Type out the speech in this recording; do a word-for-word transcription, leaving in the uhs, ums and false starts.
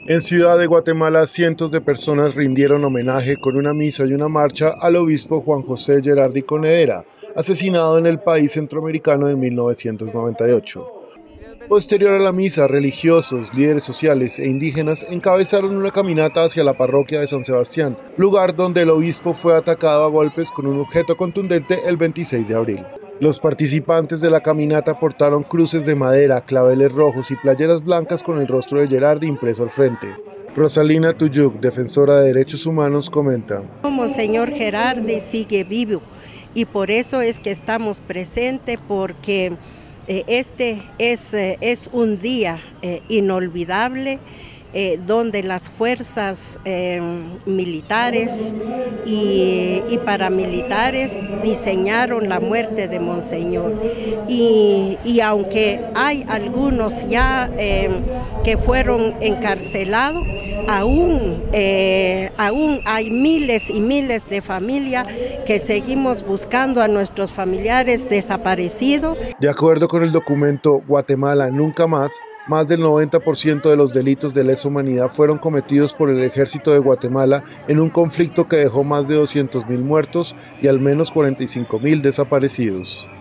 En Ciudad de Guatemala, cientos de personas rindieron homenaje con una misa y una marcha al obispo Juan José Gerardi Conedera, asesinado en el país centroamericano en mil novecientos noventa y ocho. Posterior a la misa, religiosos, líderes sociales e indígenas encabezaron una caminata hacia la parroquia de San Sebastián, lugar donde el obispo fue atacado a golpes con un objeto contundente el veintiséis de abril. Los participantes de la caminata portaron cruces de madera, claveles rojos y playeras blancas con el rostro de Gerardi impreso al frente. Rosalina Tuyuk, defensora de derechos humanos, comenta: Monseñor Gerardi sigue vivo y por eso es que estamos presentes, porque eh, este es, eh, es un día eh, inolvidable, eh, donde las fuerzas eh, militares y, y paramilitares diseñaron la muerte de Monseñor. Y, y aunque hay algunos ya eh, que fueron encarcelados, Aún, eh, aún hay miles y miles de familias que seguimos buscando a nuestros familiares desaparecidos. De acuerdo con el documento Guatemala Nunca Más, más del noventa por ciento de los delitos de lesa humanidad fueron cometidos por el ejército de Guatemala en un conflicto que dejó más de doscientos mil muertos y al menos cuarenta y cinco mil desaparecidos.